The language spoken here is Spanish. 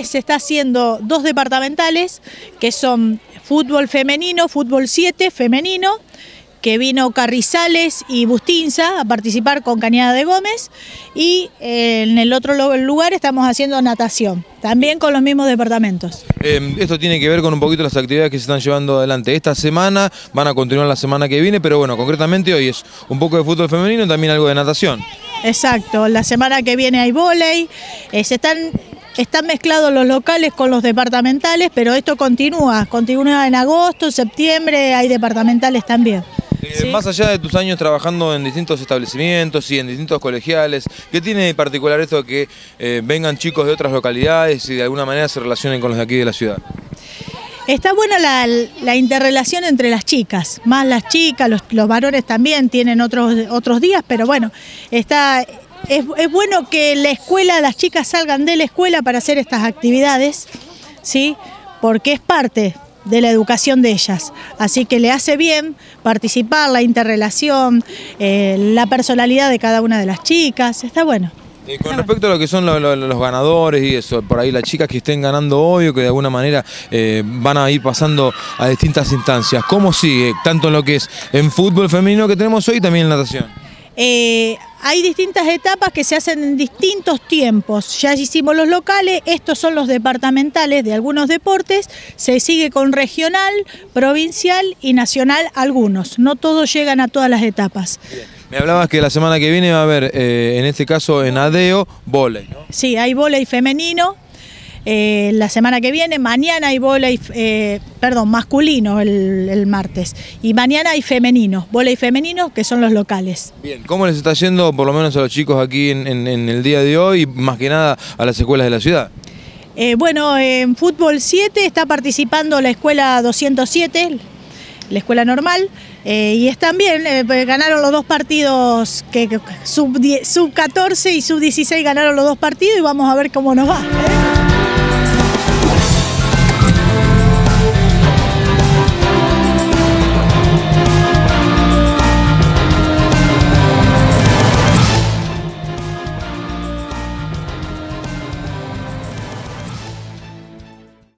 se está haciendo 2 departamentales, que son fútbol femenino, fútbol 7 femenino, que vino Carrizales y Bustinza a participar con Cañada de Gómez, y en el otro lugar estamos haciendo natación, también con los mismos departamentos. Esto tiene que ver con un poquito las actividades que se están llevando adelante esta semana, van a continuar la semana que viene, pero bueno, concretamente hoy es un poco de fútbol femenino y también algo de natación. Exacto, la semana que viene hay vóley, están mezclados los locales con los departamentales, pero esto continúa en agosto, septiembre, hay departamentales también. ¿Sí? Más allá de tus años trabajando en distintos establecimientos y en distintos colegiales, ¿qué tiene de particular esto de que vengan chicos de otras localidades y de alguna manera se relacionen con los de aquí de la ciudad? Está buena la interrelación entre las chicas, más las chicas, los varones también tienen otros días, pero bueno, es bueno que la escuela, las chicas salgan de la escuela para hacer estas actividades, ¿sí? Porque es parte de la educación de ellas, así que le hace bien participar, la interrelación, la personalidad de cada una de las chicas, está bueno. Con respecto a lo que son los ganadores y eso, por ahí las chicas que estén ganando hoy o que de alguna manera van a ir pasando a distintas instancias, ¿cómo sigue? Tanto en lo que es en fútbol femenino que tenemos hoy y también en natación. Hay distintas etapas que se hacen en distintos tiempos. Ya hicimos los locales, estos son los departamentales de algunos deportes, se sigue con regional, provincial y nacional algunos. No todos llegan a todas las etapas. Bien. Me hablabas que la semana que viene va a haber, en este caso en Adeo, vóley, ¿no? Sí, hay vóley femenino. La semana que viene, mañana hay vóley, masculino el martes, y mañana hay femenino, vóley femenino, que son los locales. Bien, ¿cómo les está yendo por lo menos a los chicos aquí en el día de hoy y más que nada a las escuelas de la ciudad? Bueno, en fútbol 7 está participando la escuela 207, la escuela normal, y están bien, ganaron los 2 partidos, sub 14 y sub 16 ganaron los 2 partidos y vamos a ver cómo nos va.